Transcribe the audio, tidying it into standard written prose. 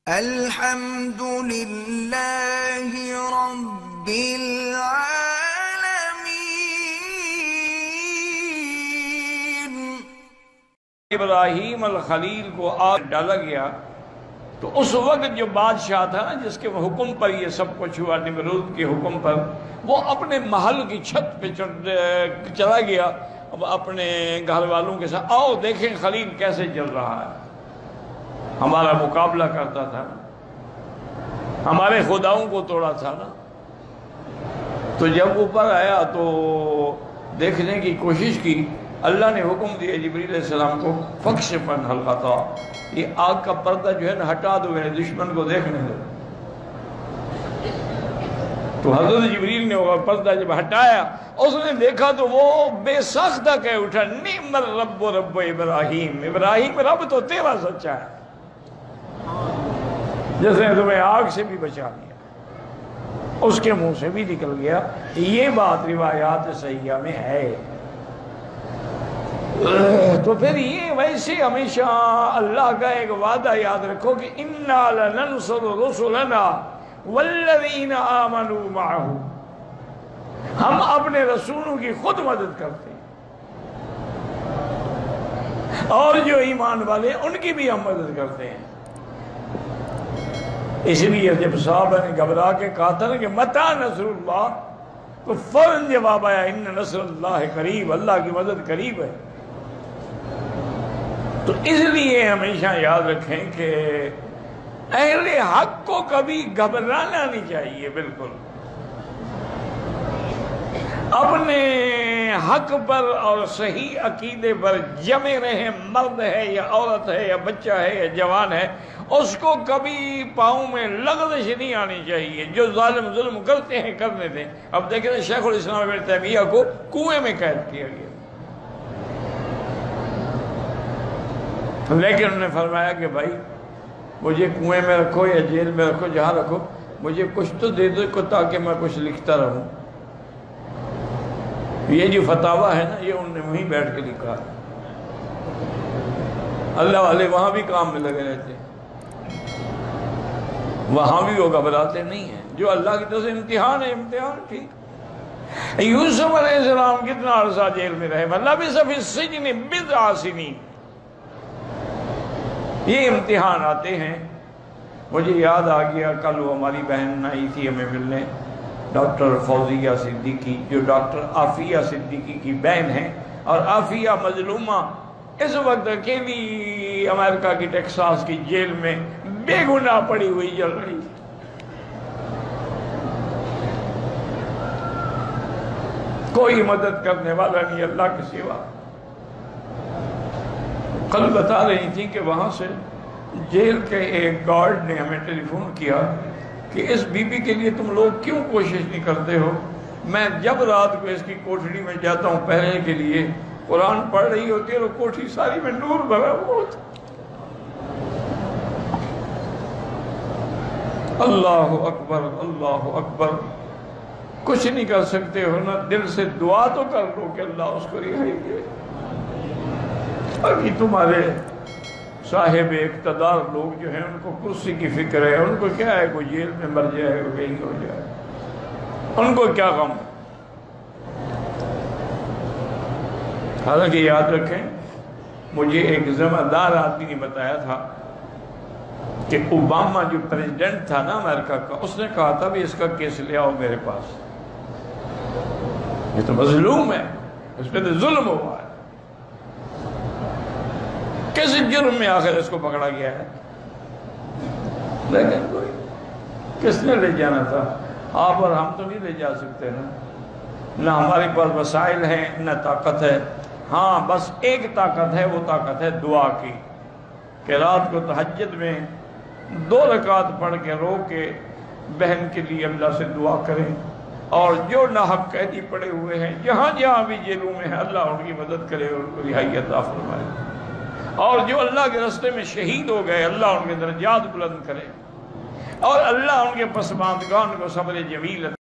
الحمد للہ رب العالمین۔ ابراہیم الخلیل کو آگ ڈالا گیا تو اس وقت جو بادشاہ تھا نا جس کے حکم پر یہ سب کچھ ہوا، نمرود کے حکم پر، وہ اپنے محل کی چھت پہ چلا گیا اب اپنے گھر والوں کے ساتھ، آؤ دیکھیں خلیل کیسے جل رہا ہے، ہمارا مقابلہ کرتا تھا، ہمارے خداؤں کو توڑا تھا نا۔ تو جب اوپر آیا تو دیکھنے کی کوشش کی، اللہ نے حکم دیا جبریل علیہ السلام کو، فَكْشِفْ عَنْهَا الْغَطَاءَ، یہ آگ کا پردہ جو ہے نا ہٹا دو، میرے دشمن کو دیکھنے دو۔ تو حضرت جبریل نے وہ پردہ جب ہٹایا، اس نے دیکھا تو وہ بے ساختہ کہہ اٹھا، نعم الرب رب ابراہیم، ابراہیم رب تو تیرا سچا ہے، جس نے تمہیں آگ سے بھی بچا لیا، اس کے منہ سے بھی نکل گیا۔ یہ بات روایات صحیحہ میں ہے۔ تو پھر یہ ویسے ہمیشہ اللہ کا ایک وعدہ یاد رکھو کہ اِنَّا لَنَنْصُرُ رُسُلَنَا وَالَّذِينَ آمَنُوا مَعَهُ، ہم اپنے رسولوں کی خود مدد کرتے ہیں اور جو ایمان والے ان کی بھی ہم مدد کرتے ہیں۔ اس لیے جب صحابہ نے گھبرا کے کہا تھا کہ متی نصر اللہ، تو فوراً جواب آیا ان نصر اللہ قریب، اللہ کی مدد قریب ہے۔ تو اس لیے ہمیشہ یاد رکھیں کہ اہل حق کو کبھی گھبرانا نہیں چاہیے، بالکل اپنے حق پر اور صحیح عقیدے پر جمے رہیں، مرد ہے یا عورت ہے یا بچہ ہے یا جوان ہے، اس کو کبھی پاؤں میں لغزش نہیں آنی چاہیے۔ جو ظالم ظلم کرتے ہیں کرنے دیں۔ اب دیکھیں شیخ الاسلام ابن تیمیہ کو کنویں میں قید کیا گیا، لیکن انہوں نے فرمایا کہ بھائی مجھے کنویں میں رکھو یا جیل میں رکھو، جہاں رکھو، مجھے کچھ تو دے دو تاکہ میں کچھ لکھتا رہوں۔ یہ جو فتاویٰ ہے نا، یہ انہوں نے وہیں بیٹھ کے لکھا ہے۔ اللہ والے وہاں بھی کام میں لگے رہتے ہیں، وہاں بھی وہ گھبراتے نہیں ہیں۔ جو اللہ کی طرف سے امتحان ہے، امتحان ٹھیک۔ یوسف علیہ السلام کتنا عرصہ جیل میں رہے، وَلَبِثَ فِي السِّجْنِ بِضْعَ سِنِينَ، یہ امتحان آتے ہیں۔ مجھے یاد آ گیا، کل وہ ہماری بہن آئی تھی ہمیں ملنے، ڈاکٹر فوزیہ صدیقی، جو ڈاکٹر عافیہ صدیقی کی بہن ہیں، اور عافیہ مظلومہ اس وقت اکیلی امریکہ کی ٹیکساس کی جیل میں بے گناہ پڑی ہوئی جل رہی۔ کوئی مدد کرنے والا نہیں اللہ کے سوا۔ کل بتا رہی تھی کہ وہاں سے جیل کے ایک گارڈ نے ہمیں ٹیلی فون کیا کہ اس بی بی کے لیے تم لوگ کیوں کوشش نہیں کرتے ہو؟ میں جب رات کو اس کی کوٹھڑی میں جاتا ہوں پہرے کے لیے، قرآن پڑھ رہی ہوتی ہے اور کوٹھی ساری میں نور بھرا ہوا ہوتا۔ اللہ اکبر، اللہ اکبر۔ کچھ نہیں کر سکتے ہو نا، دل سے دعا تو کر لو کہ اللہ اس کو رہائی دے۔ ابھی تمہارے صاحب اقتدار لوگ جو ہیں ان کو کرسی کی فکر ہے، ان کو کیا ہے کوئی جیل میں مر جائے کوئی کہیں ہو جائے، ان کو کیا غم۔ حالانکہ یاد رکھیں، مجھے ایک ذمہ دار آدمی نے بتایا تھا کہ اوباما جو پریزیڈنٹ تھا نا امریکہ کا، اس نے کہا تھا بھی اس کا کیس لے آؤ میرے پاس، یہ تو مظلوم ہے، اس پہ تو ظلم ہوا ہے، کس جرم میں آخر اس کو پکڑا گیا ہے؟ لیکن کوئی کس نے لے جانا تھا؟ آپ اور ہم تو نہیں لے جا سکتے نا، نہ ہمارے پاس وسائل ہیں نہ طاقت ہے۔ ہاں بس ایک طاقت ہے، وہ طاقت ہے دعا کی، کہ رات کو تہجد میں 2 رکعت پڑھ کے رو کے بہن کے لیے اللہ سے دعا کریں، اور جو ناحق قیدی پڑے ہوئے ہیں جہاں جہاں بھی جیلوں میں ہیں، اللہ ان کی مدد کرے اور ان کو رہائی عطا فرمائے، اور جو اللہ کے راستے میں شہید ہو گئے اللہ ان کے درجات بلند کرے، اور اللہ ان کے پسماندگان کو صبر جمیل